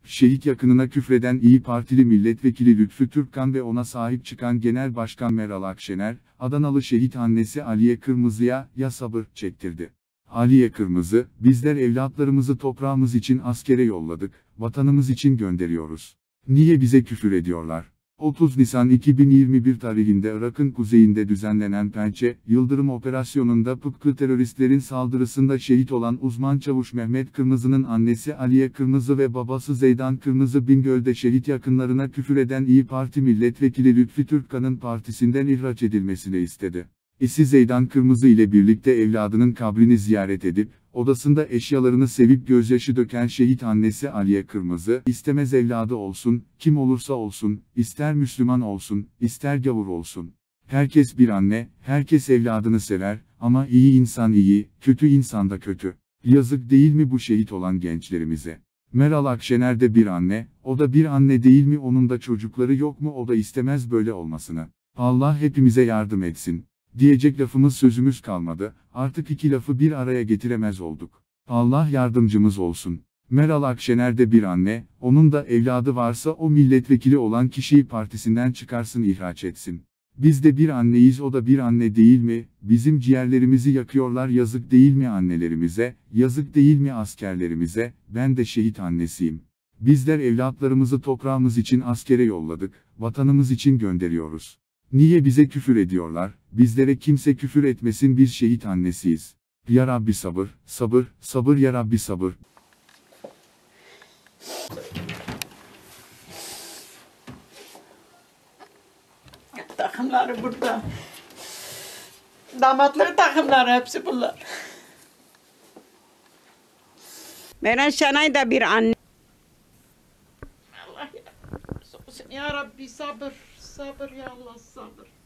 Şehit yakınına küfreden İYİ Partili milletvekili Lütfü Türkkan ve ona sahip çıkan Genel Başkan Meral Akşener, Adanalı şehit annesi Aliye Kırmızı'ya "ya sabır" çektirdi. Aliye Kırmızı, "Bizler evlatlarımızı toprağımız için askere yolladık, vatanımız için gönderiyoruz. Niye bize küfür ediyorlar?" 30 Nisan 2021 tarihinde Irak'ın kuzeyinde düzenlenen Pençe, Yıldırım operasyonunda PKK teröristlerin saldırısında şehit olan uzman çavuş Mehmet Kırmızı'nın annesi Aliye Kırmızı ve babası Zeydan Kırmızı Bingöl'de şehit yakınlarına küfür eden İYİ Parti milletvekili Lütfü Türkkan'ın partisinden ihraç edilmesini istedi. Eşi Zeydan Kırmızı ile birlikte evladının kabrini ziyaret edip, odasında eşyalarını sevip gözyaşı döken şehit annesi Aliye Kırmızı, "İstemez evladı olsun, kim olursa olsun, ister Müslüman olsun, ister gavur olsun. Herkes bir anne, herkes evladını sever, ama iyi insan iyi, kötü insan da kötü. Yazık değil mi bu şehit olan gençlerimize? Meral Akşener de bir anne, o da bir anne değil mi, onun da çocukları yok mu, o da istemez böyle olmasını. Allah hepimize yardım etsin." Diyecek lafımız sözümüz kalmadı, artık iki lafı bir araya getiremez olduk. Allah yardımcımız olsun. Meral Akşener de bir anne, onun da evladı varsa o milletvekili olan kişiyi partisinden çıkarsın, ihraç etsin. Biz de bir anneyiz, o da bir anne değil mi? Bizim ciğerlerimizi yakıyorlar, yazık değil mi annelerimize, yazık değil mi askerlerimize? Ben de şehit annesiyim. Bizler evlatlarımızı toprağımız için askere yolladık, vatanımız için gönderiyoruz. Niye bize küfür ediyorlar? Bizlere kimse küfür etmesin, biz şehit annesiyiz. Ya Rabbi sabır, sabır, sabır ya Rabbi sabır. Takımları burada. Damatları takımları hepsi bunlar. Meral Şenay da bir anne. Allah ya. Ya Rabbi sabır, sabır ya Allah sabır.